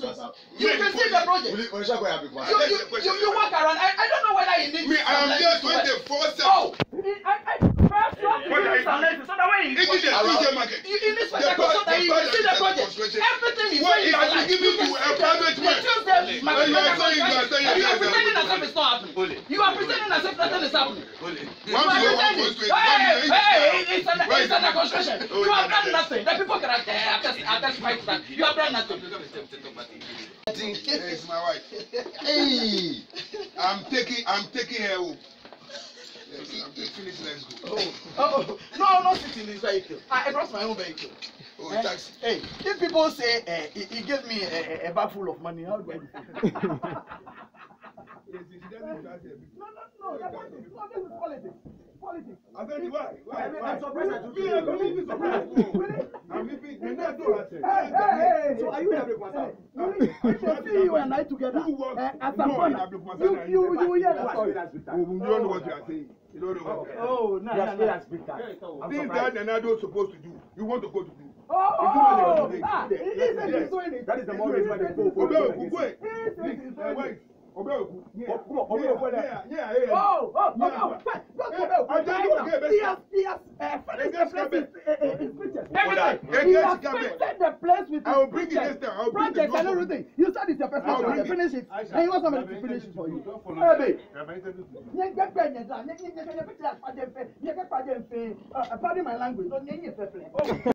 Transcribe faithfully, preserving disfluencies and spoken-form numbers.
nonsense. You can see the project. You, you, you, you walk around. I, I don't know whether you need. Me, I am here twenty-four seven. Oh, I, I, perhaps you have to give me some lessons so that when you go to the market, you in this spectacle so that you can see the project. Everything is saying you like. You give me a private way. You are pretending as if it's not happening. You are pretending as if nothing is happening. You are pretending. Hey, hey, it's under, it's under construction. You have done nothing. The people can attest attest to that. You have done nothing. It's my wife. Hey, I'm taking, I'm taking her home. Yes, I'm taking finish. Let's go. Oh, oh, no, I'm not sitting in this vehicle. I brought my own vehicle. Oh, eh? taxi. Hey, if people say uh, he, he gave me a, a, a bag full of money, how do I feel? No, no, no, that's not it. No, this is politics. Politics. I said, why? Why? Why? I'm surprised at you. I'm really surprised. I'm really surprised. Hey, hey, hey. So are you having a really? I should see you and I together. Uh, at some point, you, you, you will hear the story. You don't know what you are saying. You don't know what you are saying. Oh, no, no, no. Things that Nenado is supposed to do, you want to go to do. Oh, oh, ah, he is doing it. That is the more reason why they go for it. Wait. Obeoku. Yeah. Yeah, yeah, yeah. Oh, oh, oh, wait. Don't Obeoku. He has, he has uh, finished the place with uh, his pictures. Everything. He has painted the place with his pictures, projects and everything. You said it's your first time to finish it, and you want somebody to finish it for you. Hey, babe. Pardon my language.